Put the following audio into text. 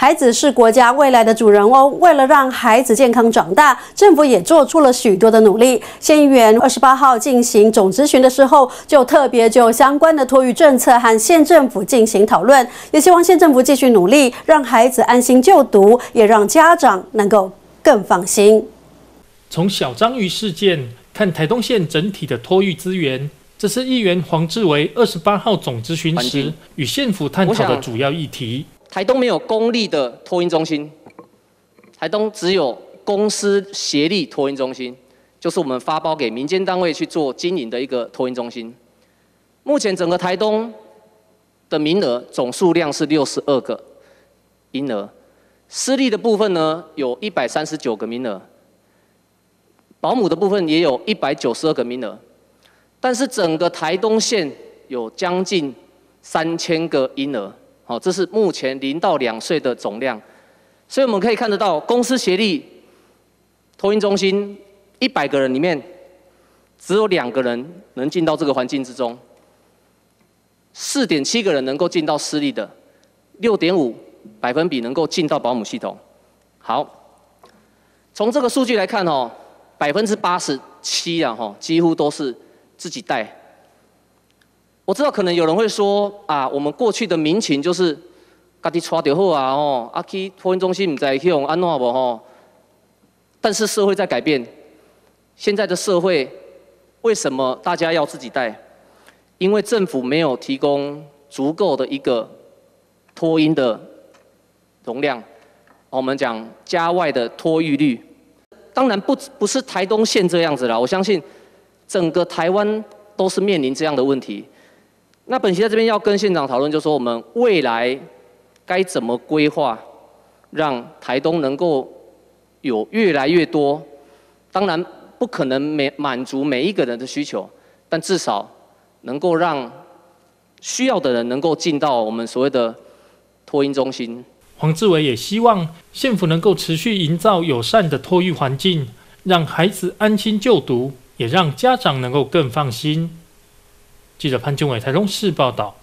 孩子是国家未来的主人翁，为了让孩子健康长大，政府也做出了许多的努力。县议员28号进行总咨询的时候，就特别就相关的托育政策和县政府进行讨论，也希望县政府继续努力，让孩子安心就读，也让家长能够更放心。 从小章鱼事件看台东县整体的托育资源，这是议员黄志维28号总咨询时与县府探讨的主要议题。 台东没有公立的托婴中心，台东只有公私协力托婴中心，就是我们发包给民间单位去做经营的一个托婴中心。目前整个台东的名额总数量是62个婴儿，私立的部分呢有139个名额，保姆的部分也有192个名额，但是整个台东县有将近3000个婴儿，好，这是目前0到2岁的总量，所以我们可以看得到，公私协力托婴中心100个人里面，只有2个人能进到这个环境之中，4.7个人能够进到私立的，6.5%能够进到保姆系统。好，从这个数据来看哦，87%啊，几乎都是自己带。我知道可能有人会说啊，我们过去的民情就是家己带就好啊，啊去托婴中心唔知去用安怎无吼。但是社会在改变，现在的社会为什么大家要自己带？因为政府没有提供足够的一个托婴的容量，我们讲家外的托育率。当然不是台东县这样子啦，我相信整个台湾都是面临这样的问题。那本席在这边要跟县长讨论，就是说我们未来该怎么规划，让台东能够有越来越多。当然不可能满足每一个人的需求，但至少能够让需要的人能够进到我们所谓的托婴中心。 黄志伟也希望县府能够持续营造友善的托育环境，让孩子安心就读，也让家长能够更放心。记者潘俊伟台中市报道。